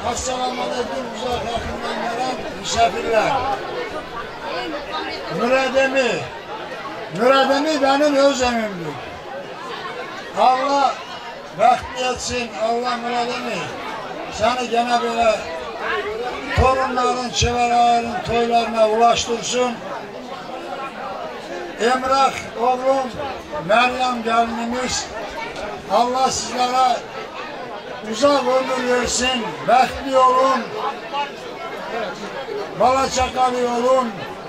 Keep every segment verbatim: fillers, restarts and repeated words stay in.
Assalamu aleyküm uzak yakından gelen misafirler. Mürademi, mürademi benim öz evimdir. Allah bəxtli etsin, Allah mürademi seni gene böyle torunların, çevrelerin toylarına ulaştırsın. Emrah oğlum, Meryem gelinimiz, Allah sizlere uzak ömür versin, bəxtli olun, bala çakalı olun.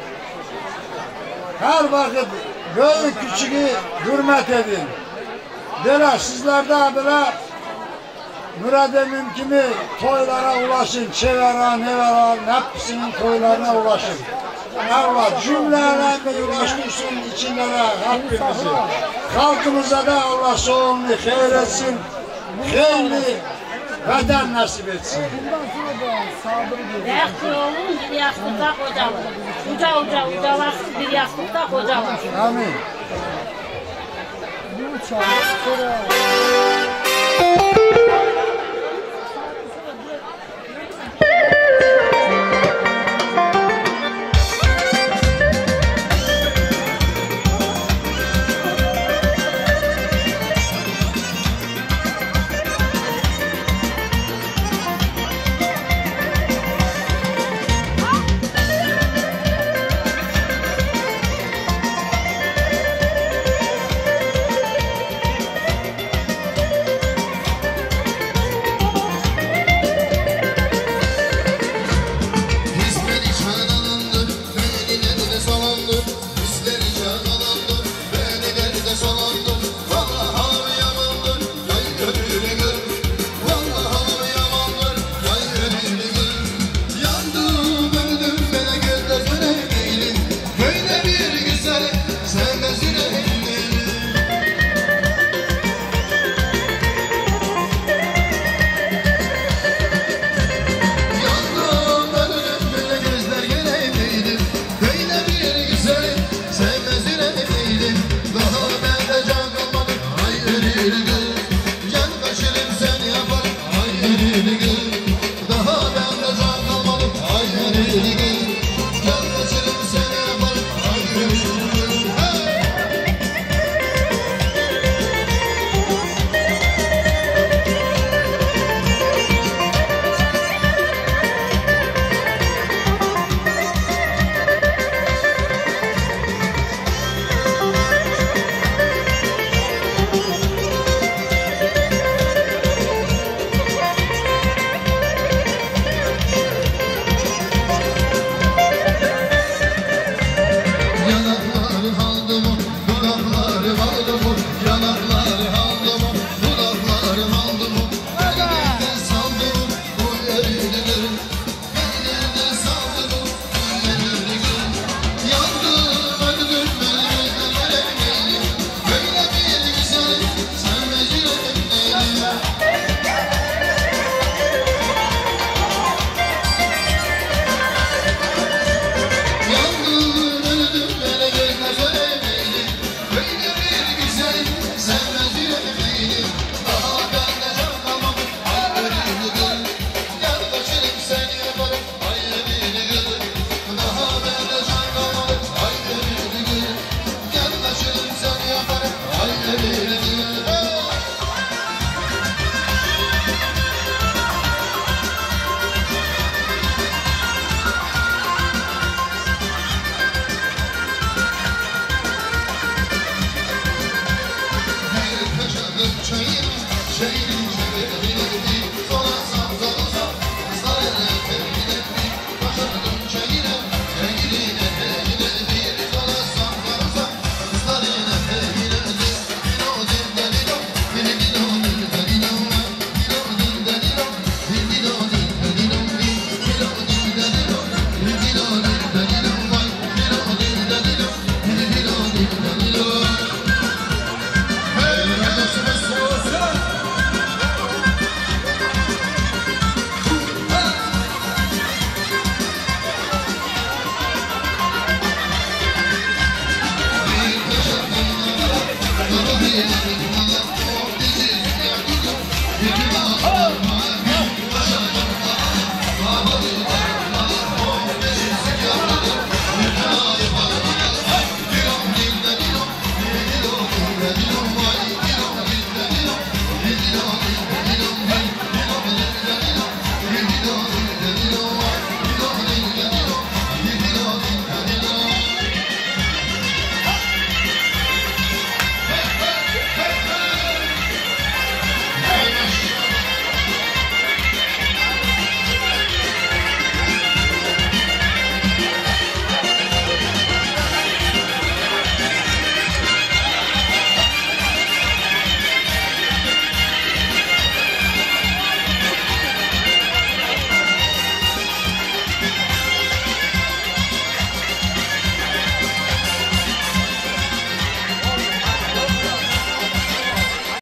Her vakit büyük küçüğü hürmet edin. Böyle sizlerde böyle mürademim kimi toylara ulaşın, çevera, nevera, hepsinin toylarına ulaşın. Allah cümlelerini ulaştırsın içinlere hepimizi. Halkımıza da Allah sonunu hayır etsin, hayırlı vatan nasip etsin. Bəxtli olun, bir yastıqda qocalın. Uca uca ucalasın, bir yastıqda qocalın. Amin. Bu çağrı.